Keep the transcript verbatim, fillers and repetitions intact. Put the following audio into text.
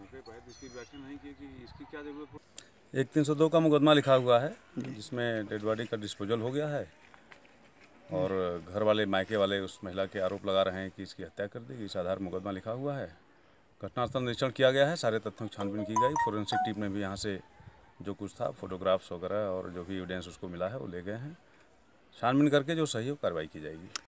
मौके पर इसकी व्याख्या नहीं की कि इसकी क्या जरूरत हो। एक तीन सौ दो का मुकदमा लिखा हुआ है जिसमें डेड बॉडी का डिस्पोजल हो गया है और घर वाले मायके वाले उस महिला के आरोप लगा रहे हैं कि इसकी हत्या कर दी। इस आधार मुकदमा लिखा हुआ है। घटनास्थल निरीक्षण किया गया है, सारे तथ्यों की छानबीन की गई। फोरेंसिक टीम ने भी यहाँ से जो कुछ था फोटोग्राफ्स वगैरह और जो भी एविडेंस उसको मिला है वो ले गए हैं। छानबीन करके जो सही हो कार्रवाई की जाएगी।